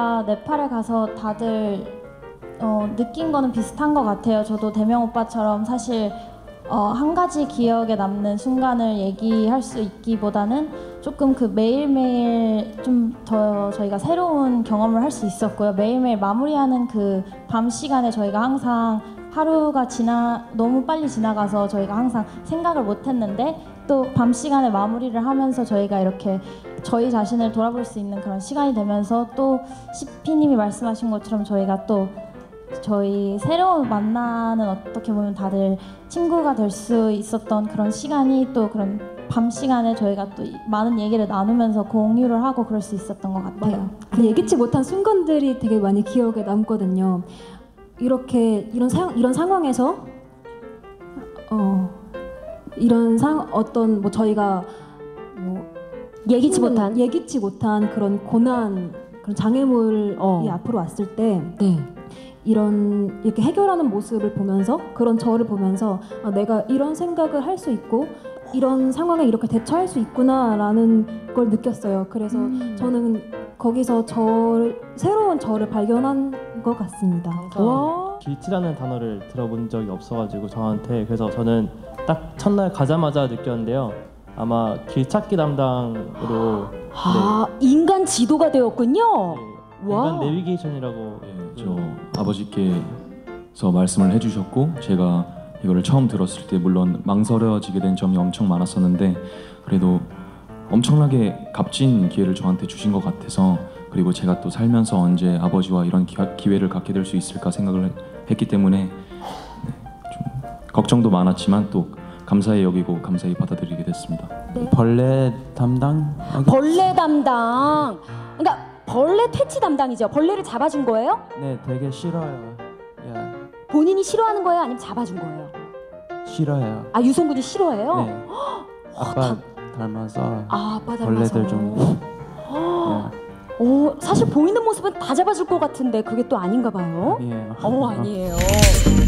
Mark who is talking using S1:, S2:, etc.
S1: 저희가 네팔에 가서 다들 느낀 거는 비슷한 것 같아요. 저도 대명 오빠처럼 사실 한 가지 기억에 남는 순간을 얘기할 수 있기보다는 조금 그 매일매일 좀 더 저희가 새로운 경험을 할 수 있었고요. 매일매일 마무리하는 그 밤 시간에 저희가 항상 하루가 너무 빨리 지나가서 저희가 항상 생각을 못 했는데 또 밤 시간에 마무리를 하면서 저희가 이렇게 저희 자신을 돌아볼 수 있는 그런 시간이 되면서 또 CP님이 말씀하신 것처럼 저희가 또 저희 새로운 만나는 어떻게 보면 다들 친구가 될 수 있었던 그런 시간이 또 그런 밤 시간에 저희가 또 많은 얘기를 나누면서 공유를 하고 그럴 수 있었던 것 같아요.
S2: 그 예기치 못한 순간들이 되게 많이 기억에 남거든요. 이런 상황에서 어떤 뭐 저희가 뭐 예기치 못한 그런 고난, 그런 장애물이 앞으로 왔을 때 이렇게 해결하는 모습을 보면서, 그런 저를 보면서 내가 이런 생각을 할 수 있고 이런 상황에 이렇게 대처할 수 있구나라는 걸 느꼈어요. 그래서 저는 거기서 새로운 저를 발견한 것 같습니다.
S3: 길치라는 단어를 들어본 적이 없어가지고 저한테, 그래서 저는 딱 첫날 가자마자 느꼈는데요. 아마 길찾기 담당으로
S4: 인간 지도가 되었군요.
S3: 인간 내비게이션이라고.
S5: 저 아버지께서 말씀을 해주셨고, 제가 이거를 처음 들었을 때 물론 망설여지게 된 점이 엄청 많았었는데 그래도 엄청나게 값진 기회를 저한테 주신 것 같아서, 그리고 제가 또 살면서 언제 아버지와 이런 기회를 갖게 될 수 있을까 생각을 했기 때문에 좀 걱정도 많았지만 또 감사히 여기고 감사히 받아들이게 됐습니다.
S3: 벌레 담당?
S4: 벌레 담당. 그러니까 벌레 퇴치 담당이죠. 벌레를 잡아준 거예요?
S3: 네, 되게 싫어요.
S4: 본인이 싫어하는 거예요? 아니면 잡아준 거예요?
S3: 싫어요.
S4: 아, 유성군이 싫어해요?
S3: 네. 아빠 닮아서
S4: 아빠 닮아서.
S3: 벌레들 좀.
S4: 사실 보이는 모습은 다 잡아줄 것 같은데 그게 또 아닌가 봐요.
S3: 아니에요.
S4: 아니에요.